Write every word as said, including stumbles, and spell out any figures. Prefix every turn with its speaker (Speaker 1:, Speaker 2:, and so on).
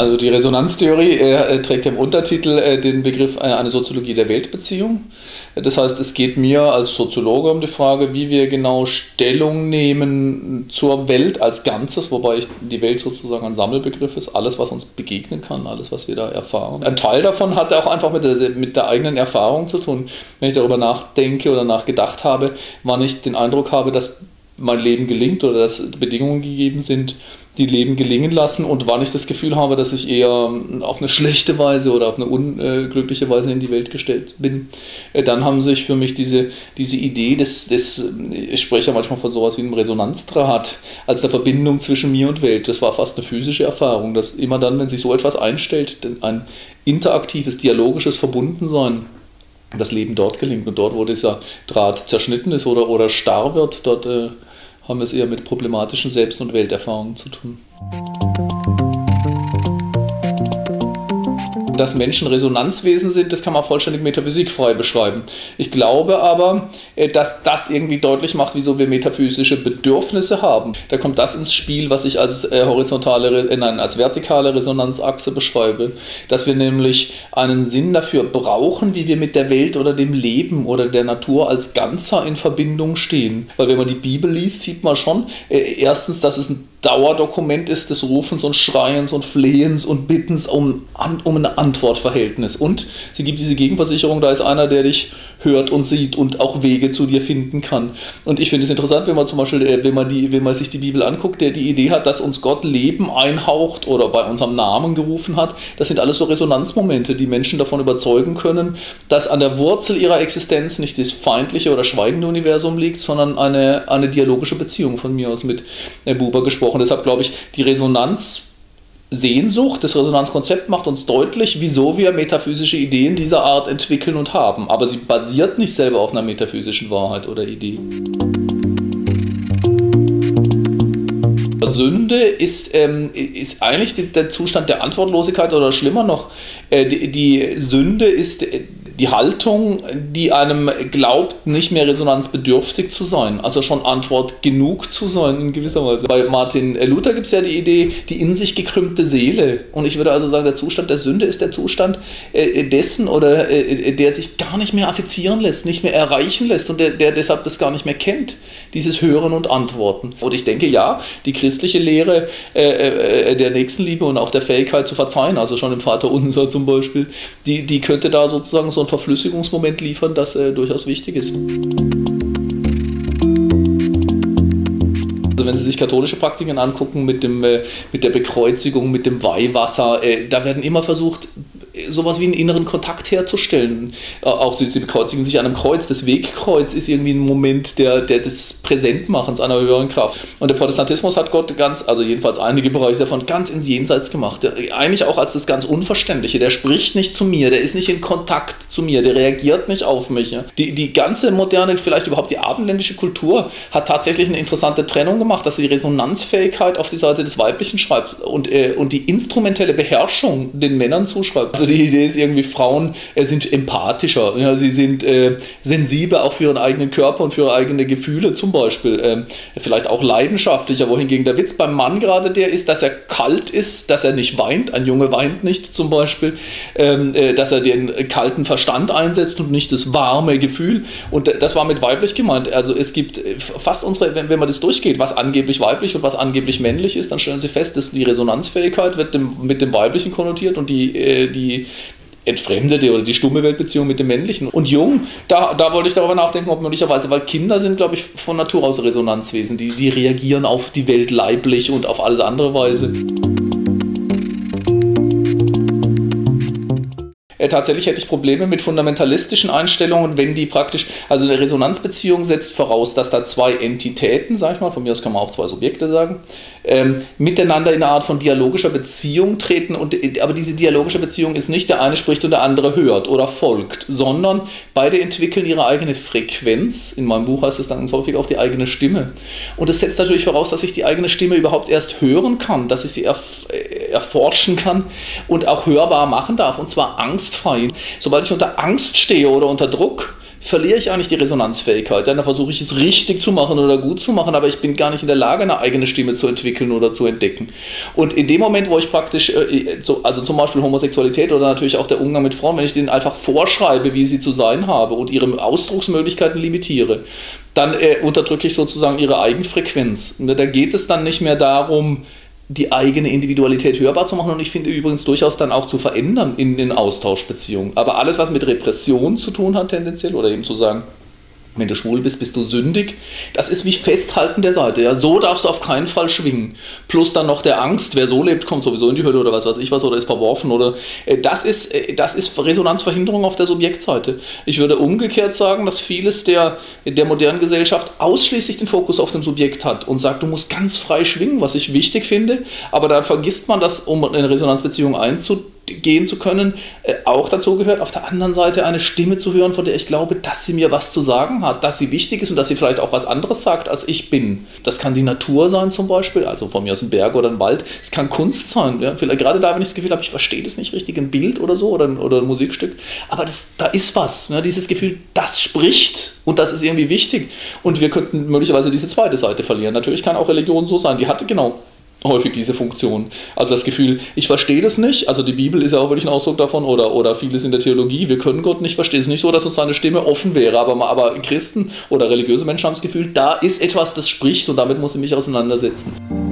Speaker 1: Also die Resonanztheorie äh, trägt im Untertitel äh, den Begriff äh, eine Soziologie der Weltbeziehung. Das heißt, es geht mir als Soziologe um die Frage, wie wir genau Stellung nehmen zur Welt als Ganzes, wobei ich, die Welt sozusagen ein Sammelbegriff ist, alles, was uns begegnen kann, alles, was wir da erfahren. Ein Teil davon hat auch einfach mit der, mit der eigenen Erfahrung zu tun. Wenn ich darüber nachdenke oder nachgedacht habe, wann ich den Eindruck habe, dass mein Leben gelingt oder dass Bedingungen gegeben sind, die Leben gelingen lassen, und wann ich das Gefühl habe, dass ich eher auf eine schlechte Weise oder auf eine unglückliche Weise in die Welt gestellt bin, dann haben sich für mich diese, diese Idee des, des, ich spreche ja manchmal von sowas wie einem Resonanzdraht, als der Verbindung zwischen mir und Welt, das war fast eine physische Erfahrung, dass immer dann, wenn sich so etwas einstellt, ein interaktives, dialogisches Verbundensein, das Leben dort gelingt, und dort, wo dieser Draht zerschnitten ist oder, oder starr wird, dort äh, haben wir es eher mit problematischen Selbst- und Welterfahrungen zu tun. Dass Menschen Resonanzwesen sind, das kann man vollständig metaphysikfrei beschreiben. Ich glaube aber, dass das irgendwie deutlich macht, wieso wir metaphysische Bedürfnisse haben. Da kommt das ins Spiel, was ich als horizontale, nein, als vertikale Resonanzachse beschreibe, dass wir nämlich einen Sinn dafür brauchen, wie wir mit der Welt oder dem Leben oder der Natur als Ganzer in Verbindung stehen. Weil wenn man die Bibel liest, sieht man schon, erstens, dass es ein Dauerdokument ist des Rufens und Schreiens und Flehens und Bittens um, um ein Antwortverhältnis. Und sie gibt diese Gegenversicherung, da ist einer, der dich hört und sieht und auch Wege zu dir finden kann. Und ich finde es interessant, wenn man zum Beispiel, wenn man, die, wenn man sich die Bibel anguckt, der die Idee hat, dass uns Gott Leben einhaucht oder bei unserem Namen gerufen hat. Das sind alles so Resonanzmomente, die Menschen davon überzeugen können, dass an der Wurzel ihrer Existenz nicht das feindliche oder schweigende Universum liegt, sondern eine, eine dialogische Beziehung, von mir aus mit Buber gesprochen. Deshalb glaube ich, die Resonanzsehnsucht, das Resonanzkonzept macht uns deutlich, wieso wir metaphysische Ideen dieser Art entwickeln und haben. Aber sie basiert nicht selber auf einer metaphysischen Wahrheit oder Idee. Sünde ist, ähm, ist eigentlich der Zustand der Antwortlosigkeit oder schlimmer noch, äh, die, die Sünde ist die Haltung, die einem glaubt, nicht mehr resonanzbedürftig zu sein, also schon Antwort genug zu sein in gewisser Weise. Bei Martin Luther gibt es ja die Idee, die in sich gekrümmte Seele, und ich würde also sagen, der Zustand der Sünde ist der Zustand äh, dessen, oder äh, der sich gar nicht mehr affizieren lässt, nicht mehr erreichen lässt und der, der deshalb das gar nicht mehr kennt, dieses Hören und Antworten. Und ich denke, ja, die christliche Lehre äh, äh, der Nächstenliebe und auch der Fähigkeit zu verzeihen, also schon im Vaterunser zum Beispiel, die, die könnte da sozusagen so ein Verflüssigungsmoment liefern, das äh, durchaus wichtig ist. Also wenn Sie sich katholische Praktiken angucken mit, dem, äh, mit der Bekreuzigung, mit dem Weihwasser, äh, da werden immer versucht, sowas wie einen inneren Kontakt herzustellen. Auch sie, sie bekreuzigen sich an einem Kreuz. Das Wegkreuz ist irgendwie ein Moment der, der des Präsentmachens einer höheren Kraft. Und der Protestantismus hat Gott ganz, also jedenfalls einige Bereiche davon, ganz ins Jenseits gemacht. Der, eigentlich auch als das ganz Unverständliche. Der spricht nicht zu mir, der ist nicht in Kontakt zu mir, der reagiert nicht auf mich. Die, die ganze moderne, vielleicht überhaupt die abendländische Kultur hat tatsächlich eine interessante Trennung gemacht, dass sie die Resonanzfähigkeit auf die Seite des Weiblichen schreibt und, äh, und die instrumentelle Beherrschung den Männern zuschreibt. Also die Idee ist irgendwie, Frauen äh, sind empathischer, ja, sie sind äh, sensibler auch für ihren eigenen Körper und für ihre eigenen Gefühle zum Beispiel, ähm, vielleicht auch leidenschaftlicher, wohingegen der Witz beim Mann gerade der ist, dass er kalt ist, dass er nicht weint, ein Junge weint nicht zum Beispiel, ähm, äh, dass er den kalten Verstand einsetzt und nicht das warme Gefühl, und das war mit weiblich gemeint. Also es gibt fast unsere, wenn, wenn man das durchgeht, was angeblich weiblich und was angeblich männlich ist, dann stellen Sie fest, dass die Resonanzfähigkeit wird dem, mit dem Weiblichen konnotiert und die, äh, die entfremdete oder die stumme Weltbeziehung mit dem Männlichen. Und Jung, da, da wollte ich darüber nachdenken, ob möglicherweise, weil Kinder sind, glaube ich, von Natur aus Resonanzwesen, die, die reagieren auf die Welt leiblich und auf alles andere Weise. Tatsächlich hätte ich Probleme mit fundamentalistischen Einstellungen, wenn die praktisch, also eine Resonanzbeziehung setzt voraus, dass da zwei Entitäten, sag ich mal, von mir aus kann man auch zwei Subjekte sagen, ähm, miteinander in einer Art von dialogischer Beziehung treten, und, aber diese dialogische Beziehung ist nicht, der eine spricht und der andere hört oder folgt, sondern beide entwickeln ihre eigene Frequenz. In meinem Buch heißt es dann ganz häufig auch die eigene Stimme. Und das setzt natürlich voraus, dass ich die eigene Stimme überhaupt erst hören kann, dass ich sie erf- erforschen kann und auch hörbar machen darf, und zwar angstfrei. Sobald ich unter Angst stehe oder unter Druck, verliere ich eigentlich die Resonanzfähigkeit. Dann versuche ich es richtig zu machen oder gut zu machen, aber ich bin gar nicht in der Lage, eine eigene Stimme zu entwickeln oder zu entdecken. Und in dem Moment, wo ich praktisch, also zum Beispiel Homosexualität oder natürlich auch der Umgang mit Frauen, wenn ich denen einfach vorschreibe, wie sie zu sein habe und ihre Ausdrucksmöglichkeiten limitiere, dann äh, unterdrücke ich sozusagen ihre Eigenfrequenz. Da geht es dann nicht mehr darum, die eigene Individualität hörbar zu machen und ich finde übrigens durchaus dann auch zu verändern in den Austauschbeziehungen. Aber alles, was mit Repression zu tun hat tendenziell oder eben zu sagen, wenn du schwul bist, bist du sündig. Das ist wie Festhalten der Seite. Ja? So darfst du auf keinen Fall schwingen. Plus dann noch der Angst, wer so lebt, kommt sowieso in die Hölle oder was weiß ich was oder ist verworfen. Oder äh, das ist, äh, das ist Resonanzverhinderung auf der Subjektseite. Ich würde umgekehrt sagen, dass vieles der, der modernen Gesellschaft ausschließlich den Fokus auf dem Subjekt hat und sagt, du musst ganz frei schwingen, was ich wichtig finde. Aber da vergisst man, dass, um eine Resonanzbeziehung einzugehen, gehen zu können, äh, auch dazu gehört, auf der anderen Seite eine Stimme zu hören, von der ich glaube, dass sie mir was zu sagen hat, dass sie wichtig ist und dass sie vielleicht auch was anderes sagt, als ich bin. Das kann die Natur sein zum Beispiel, also von mir aus ein Berg oder ein Wald. Es kann Kunst sein, ja? Vielleicht gerade da, wenn ich das Gefühl habe, ich verstehe das nicht richtig, ein Bild oder so oder, oder ein Musikstück, aber das, da ist was, ne? Dieses Gefühl, das spricht und das ist irgendwie wichtig und wir könnten möglicherweise diese zweite Seite verlieren. Natürlich kann auch Religion so sein, die hatte genau häufig diese Funktion. Also das Gefühl, ich verstehe das nicht, also die Bibel ist ja auch wirklich ein Ausdruck davon oder, oder vieles in der Theologie, wir können Gott nicht verstehen. Es ist nicht so, dass uns seine Stimme offen wäre, aber, aber Christen oder religiöse Menschen haben das Gefühl, da ist etwas, das spricht und damit muss ich mich auseinandersetzen.